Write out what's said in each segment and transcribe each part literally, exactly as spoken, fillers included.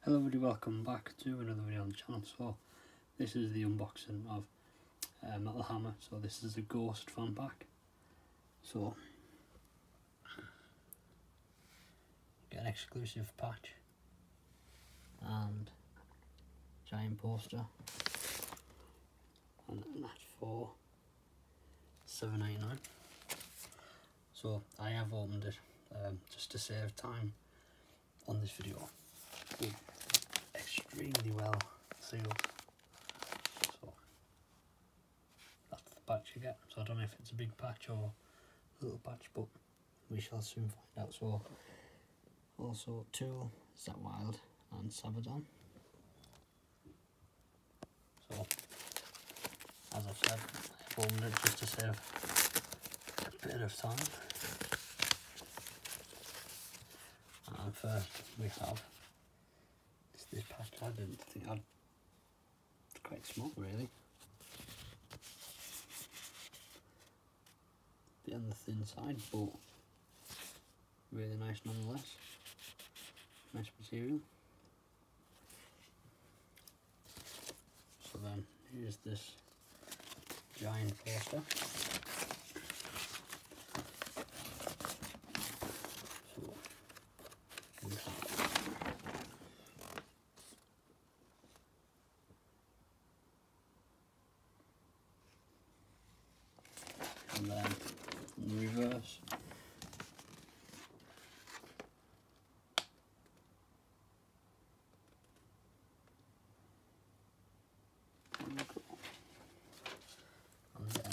Hello everybody, welcome back to another video on the channel. So this is the unboxing of uh, Metal Hammer. So this is a Ghost fan pack. So get an exclusive patch and giant poster, and that's for seven ninety-nine. So I have opened it um, just to save time on this video. It's extremely well sealed. So that's the patch you get. So I don't know if it's a big patch or a little patch, but we shall soon find out. So also Tool, Zakk Wylde and Sabaton. So as I've said, I've opened it just to save a bit of time. And first we have this, this patch. I didn't think I'd, it's quite small really. Bit on the thin side, but really nice nonetheless. Nice material. So then here's this giant poster. So we have and then in reverse and then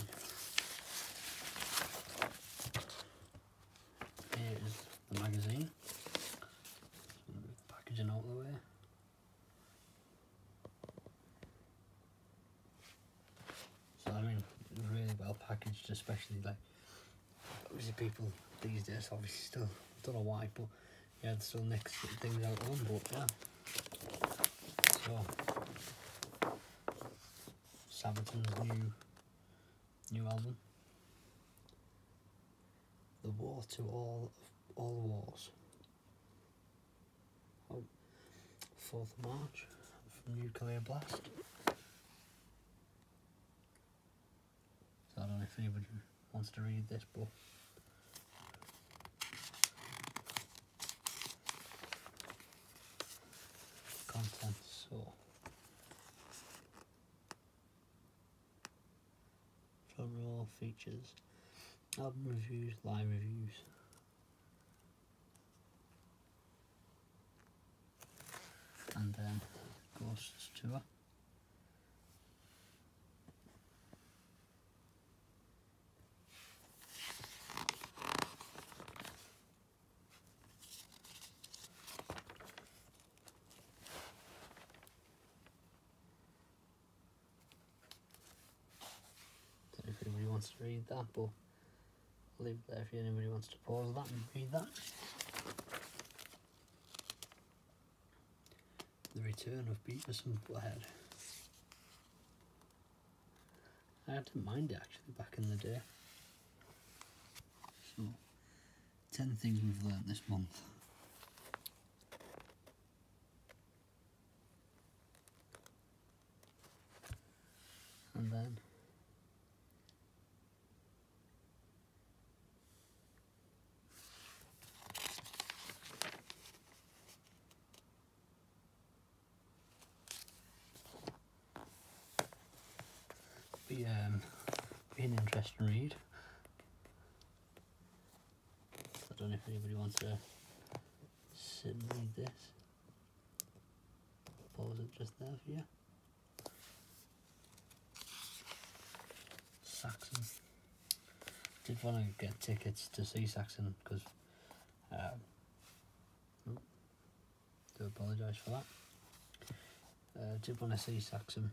here is the magazine. So move the packaging out of the way. So I mean, really well packaged, especially like obviously people these days obviously still don't know why, but yeah, they're still nick things out of them, but yeah. So Sabaton's new new album, The War to All All Wars. Oh, fourth of March from Nuclear Blast. So I don't know if anybody wants to read this, but contents. So front row features album reviews, live reviews, and then Ghosts Tour. If anybody wants to read that, but I'll leave it there if anybody wants to pause that and read that. The return of Beavis and Butthead. I didn't mind it actually back in the day. So, ten things we've learnt this month. And then be um be an interesting read. I don't know if anybody wants to sit and read this. Pause it just there for you. Saxon. Did want to get tickets to see Saxon because um, oh, do apologise for that. Uh, did want to see Saxon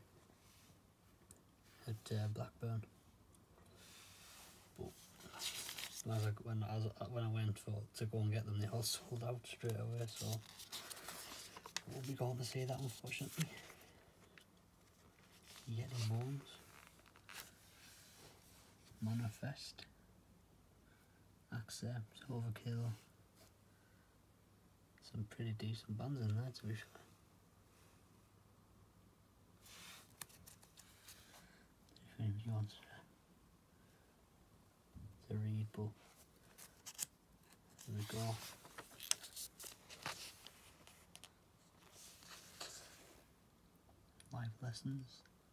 at uh, Blackburn, but as I, when, as, when I went for to go and get them, they all sold out straight away, so I won't be going to see that unfortunately. Yeti Bones, Manifest, Accept, Overkill. Some pretty decent bands in there to be fair. he wants to, to read, but there we go. Life lessons.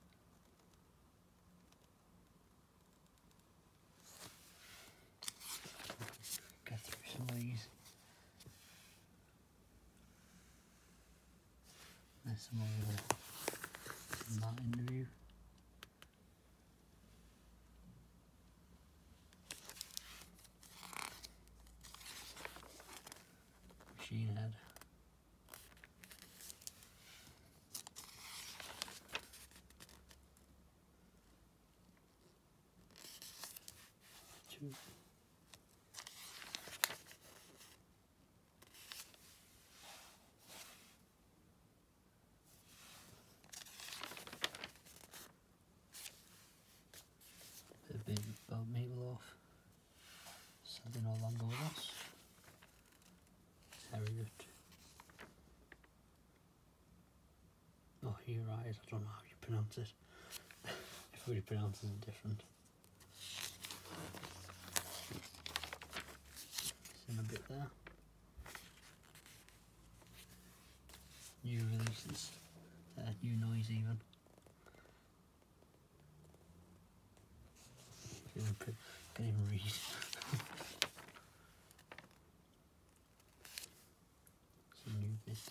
Get through some of these. There's some over in that interview. Machine Head. Two. Bit of big about Meatloaf. Something Orlando Ross. Harriet. Oh, you're right, I don't know how you pronounce it. Everybody pronounces it different. It's in a bit there. New releases. Uh, new noise even. Can't even read. Some new bits.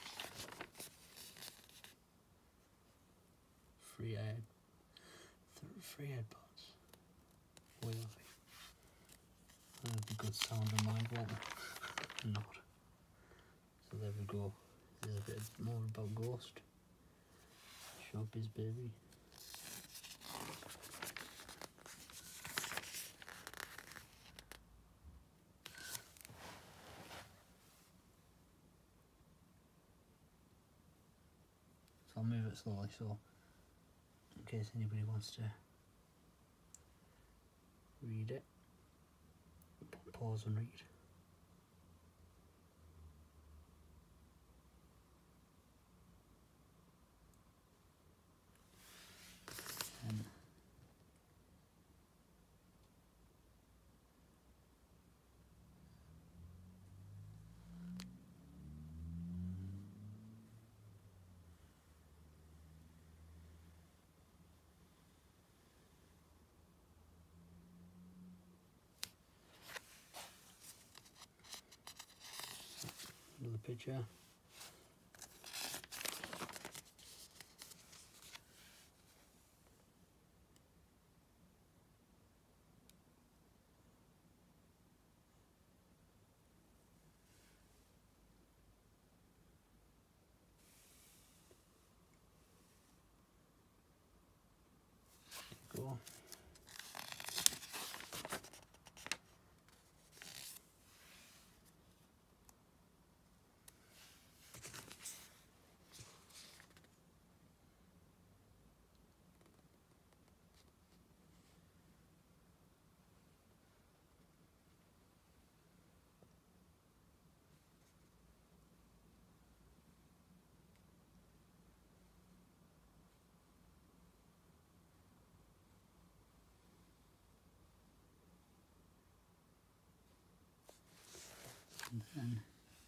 Free ad. Free AirPods. Way off. That'd be good sound in mind, won't it? Not. So there we go. There's a bit more about Ghost. Showbiz Baby. So I'll move it slowly so in case anybody wants to read it, pause and read. And another picture. Go. And then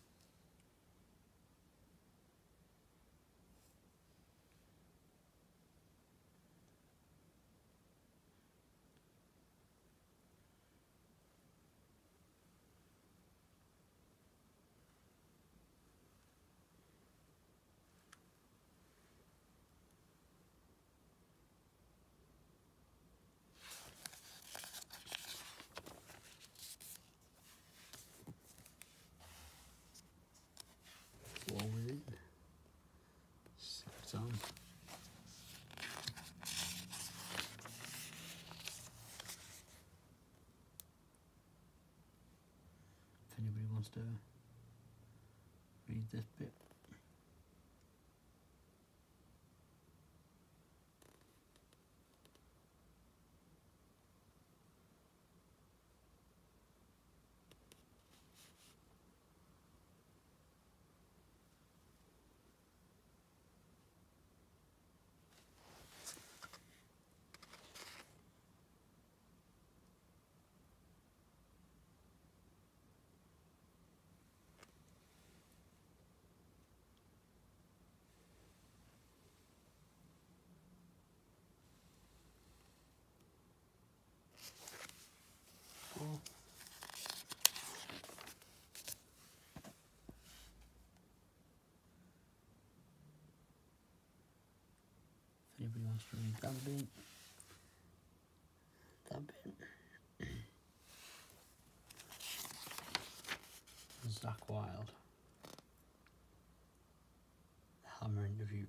flow with it. It's on. If anybody wants to read this bit. Anybody wants to read that bit? That bit. Zakk Wylde. The Hammer interview.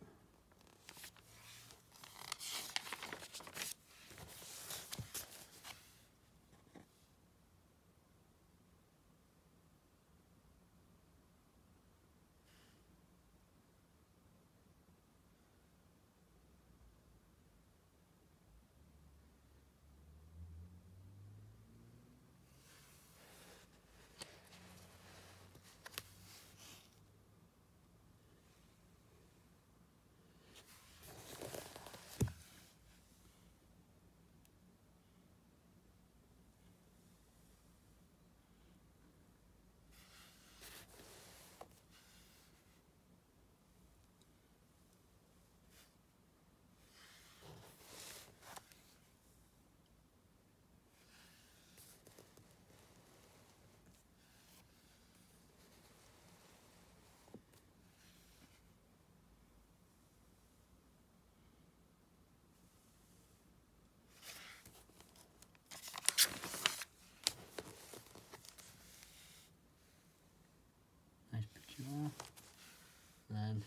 Nice picture there. Then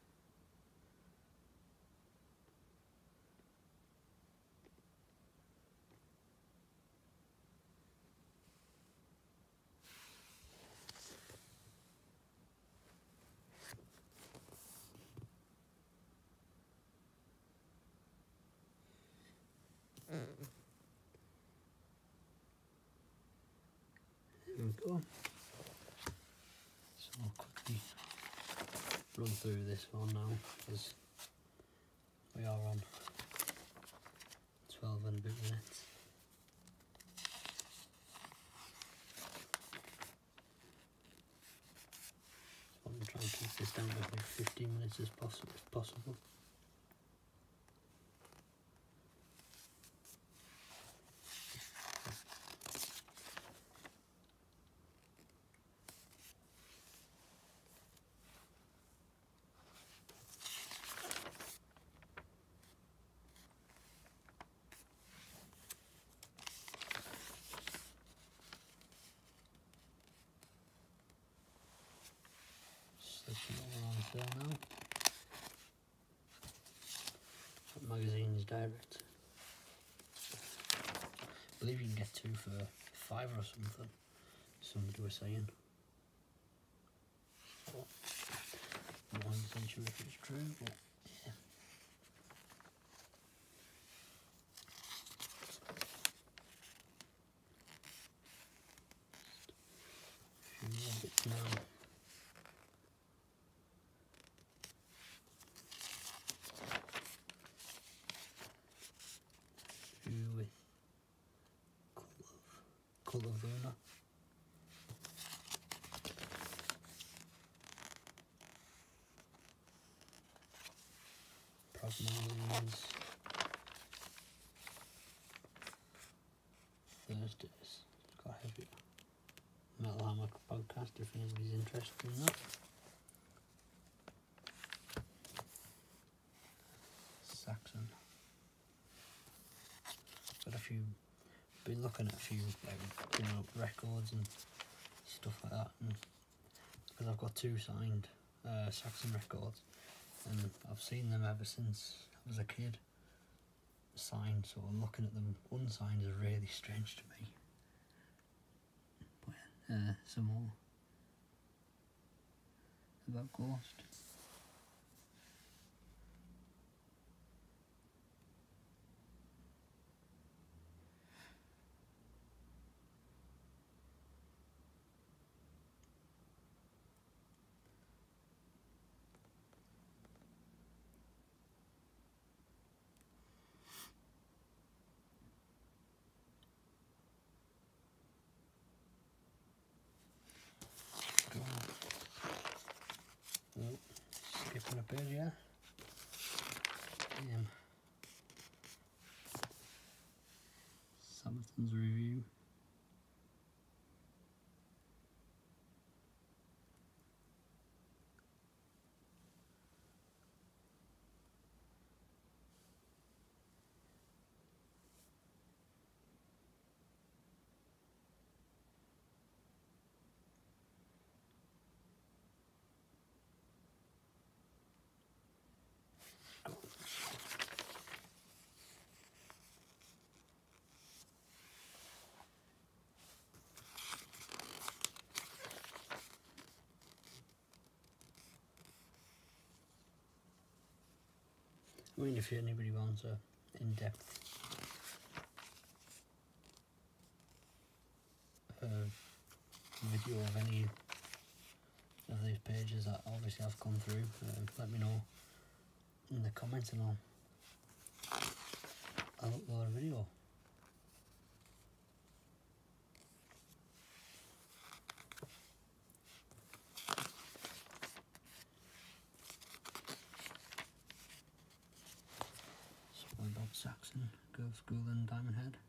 there we go. So I'll quickly run through this one now, because we are on twelve and a bit minutes. So I'm trying to keep this down to about fifteen minutes as possible, if possible. Looking over on sale now. What magazine is direct? I believe you can get two for five or something. Somebody was saying. But I'm not one hundred percent sure if it's true, but yeah. A few more bits now. With Cult of Luna. Prognosis. Thursdays. It's got heavy. Metal Hammer podcast if anybody's interested in that. Saxon. Got a few, been looking at a few like, you know, records and stuff like that, and because I've got two signed uh, Saxon records, and I've seen them ever since I was a kid. Signed, so looking at them unsigned is really strange to me. But uh, some more about Ghost. Oh, skipping a page, yeah. Um, Sabaton's review. I mean, if anybody wants a in-depth uh, video of any of these pages that obviously have come through, uh, let me know in the comments and I'll, I'll upload a video. About Saxon, Girls School and Diamond Head.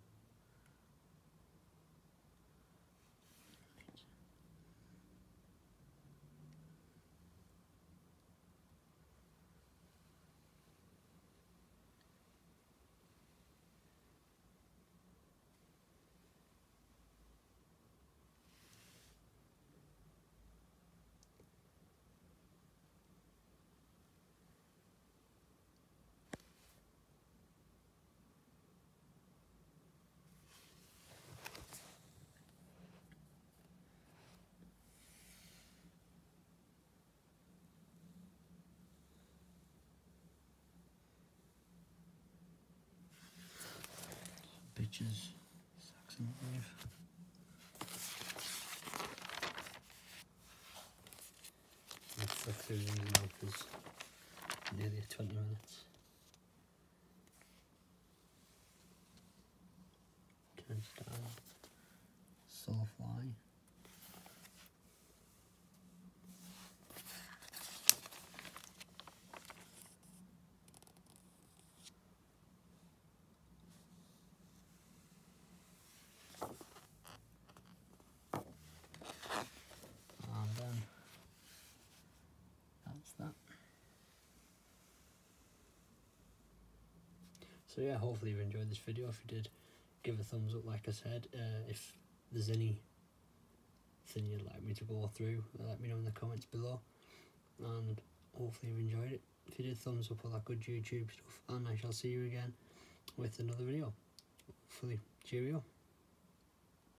Bitches, Saxon Wave. Let's flick through these now because nearly twenty minutes. Turnstile, Soulfly. And then that's that. So yeah, hopefully you enjoyed this video. If you did, give a thumbs up like I said. Uh, if there's anything you'd like me to go through, uh, let me know in the comments below. And hopefully you enjoyed it. If you did, thumbs up, all that good YouTube stuff. And I shall see you again with another video. Hopefully, cheerio.